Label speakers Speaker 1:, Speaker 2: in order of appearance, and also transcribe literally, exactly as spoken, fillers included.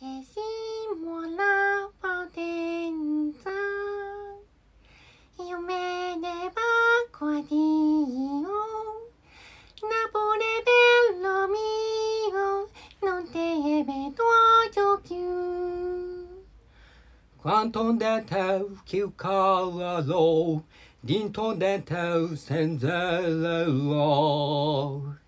Speaker 1: Decimo la potenza, io me ne vado a Dio, Napoli bello mio, non te vedo più.
Speaker 2: Quanto dentro che calo, dinto dentro senza